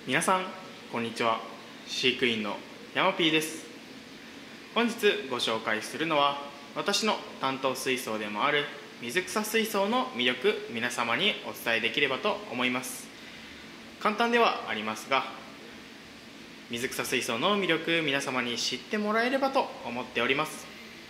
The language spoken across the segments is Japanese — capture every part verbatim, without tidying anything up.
皆さんこんにちは。飼育員の山 P です。本日ご紹介するのは私の担当水槽でもある水草水槽の魅力、皆様にお伝えできればと思います。簡単ではありますが、水草水槽の魅力、皆様に知ってもらえればと思っております。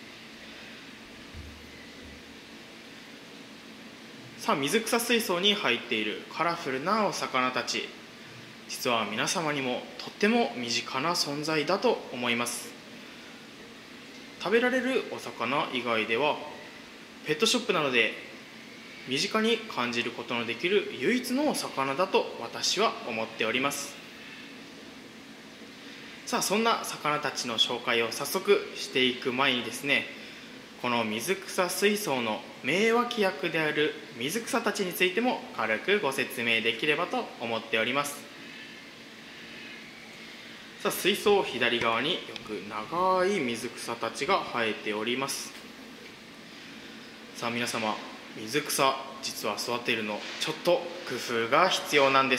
さあ、水草水槽に入っているカラフルなお魚たち、実は皆様にもとっても身近な存在だと思います。食べられるお魚以外ではペットショップなどで身近に感じることのできる唯一のお魚だと私は思っております。さあ、そんな魚たちの紹介を早速していく前にですね、この水草水槽の名脇役である水草たちについても軽くご説明できればと思っております。さあ、水槽左側によく長い水草たちが生えております。さあ皆様、水草実は育てるのちょっと工夫が必要なんです。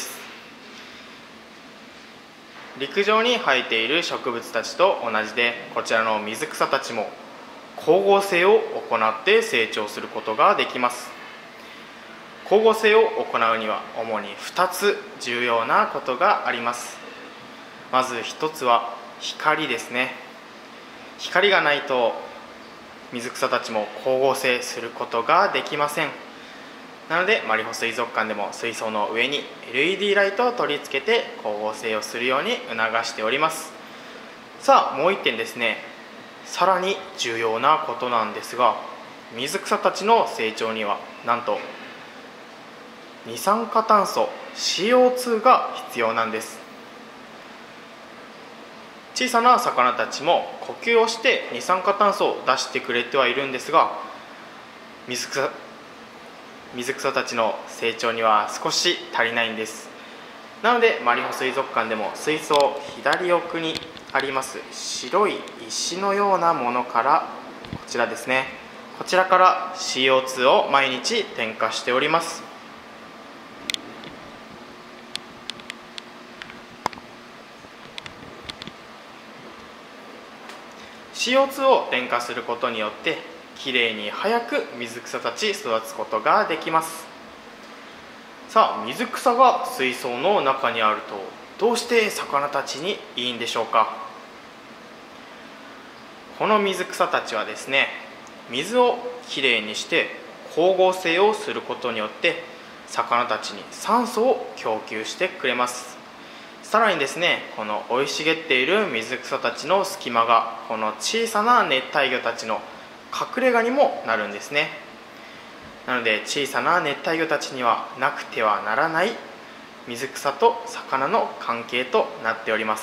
陸上に生えている植物たちと同じで、こちらの水草たちも光合成を行って成長することができます。光合成を行うには主にふたつ重要なことがあります。まずひとつは光ですね。光がないと水草たちも光合成することができません。なのでマリホ水族館でも水槽の上に エルイーディー ライトを取り付けて光合成をするように促しております。さあ、もういってんですね、さらに重要なことなんですが、水草たちの成長にはなんと二酸化炭素 シーオーツー が必要なんです。小さな魚たちも呼吸をして二酸化炭素を出してくれてはいるんですが、水草水草たちの成長には少し足りないんです。なのでマリホ水族館でも水槽左奥にあります白い石のようなものから、こちらですね、こちらから シーオーツー を毎日点火しております。シーオーツー を点火することによってきれいに早く水草たち育つことができます。さあ、水草が水槽の中にあるとどうして魚たちにいいんでしょうか。この水草たちはですね、水をきれいにして光合成をすることによって魚たちに酸素を供給してくれます。さらにですね、この生い茂っている水草たちの隙間がこの小さな熱帯魚たちの隠れ家にもなるんですね。なので小さな熱帯魚たちにはなくてはならない水草と魚の関係となっております。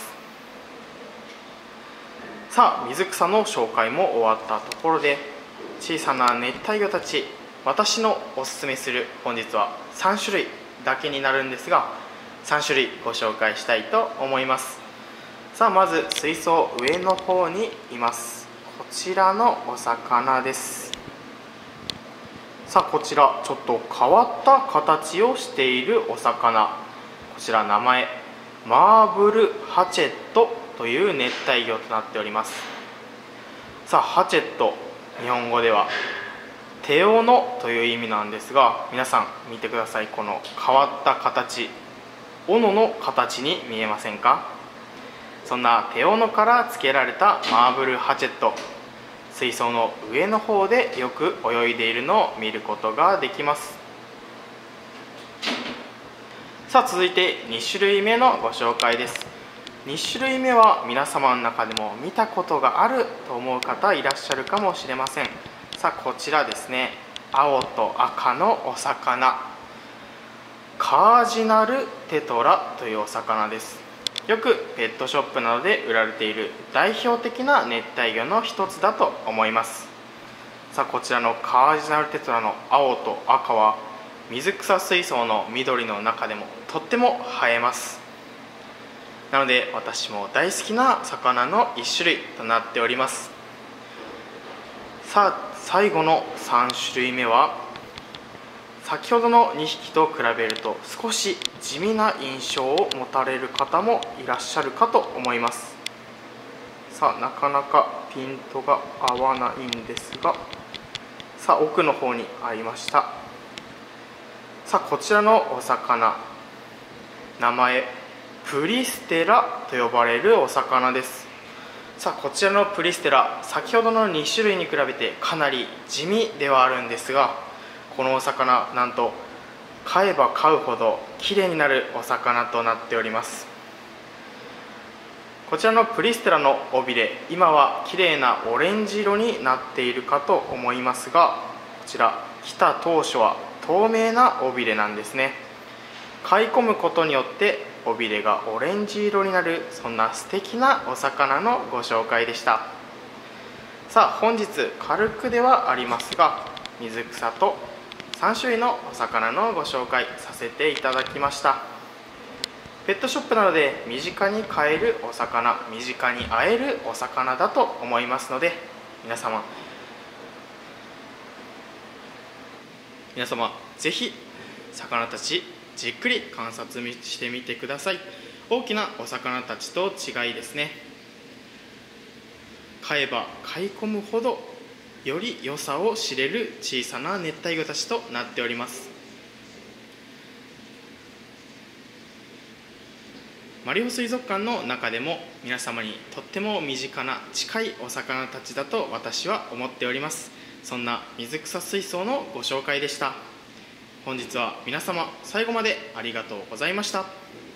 さあ、水草の紹介も終わったところで、小さな熱帯魚たち、私のおすすめする本日はさんしゅるいだけになるんですが、さんしゅるいご紹介したいと思います。さあ、まず水槽上の方にいます、こちらのお魚です。さあ、こちらちょっと変わった形をしているお魚、こちら名前マーブルハチェットという熱帯魚となっております。さあ、ハチェット、日本語では手斧という意味なんですが、皆さん見てください。この変わった形、斧の形に見えませんか。そんな手斧から付けられたマーブルハチェット、水槽の上の方でよく泳いでいるのを見ることができます。さあ、続いてにしゅるいめのご紹介です。にしゅるいめは皆様の中でも見たことがあると思う方いらっしゃるかもしれません。さあ、こちらですね、青と赤のお魚、カージナルテトラというお魚です。よくペットショップなどで売られている代表的な熱帯魚の一つだと思います。さあ、こちらのカージナルテトラの青と赤は水草水槽の緑の中でもとっても映えます。なので私も大好きな魚の一種類となっております。さあ、最後のさんしゅるいめは先ほどのにひきと比べると少し地味な印象を持たれる方もいらっしゃるかと思います。さあ、なかなかピントが合わないんですが、さあ奥の方に合いました。さあこちらのお魚、名前プリステラと呼ばれるお魚です。さあこちらのプリステラ、先ほどのに種類に比べてかなり地味ではあるんですが、このお魚なんと飼えば飼うほどきれいになるお魚となっております。こちらのプリステラの尾びれ、今はきれいなオレンジ色になっているかと思いますが、こちら来た当初は透明な尾びれなんですね。飼い込むことによって尾びれがオレンジ色になる、そんな素敵なお魚のご紹介でした。さあ本日軽くではありますが、水草とさん種類のお魚のご紹介させていただきました。ペットショップなどで身近に飼えるお魚、身近に会えるお魚だと思いますので、皆様皆様ぜひ魚たちじっくり観察してみてください。大きなお魚たちと違いですね、飼えば飼い込むほどより良さを知れる小さな熱帯魚たちとなっております。マリホ水族館の中でも皆様にとっても身近な近いお魚たちだと私は思っております。そんな水草水槽のご紹介でした。本日は皆様最後までありがとうございました。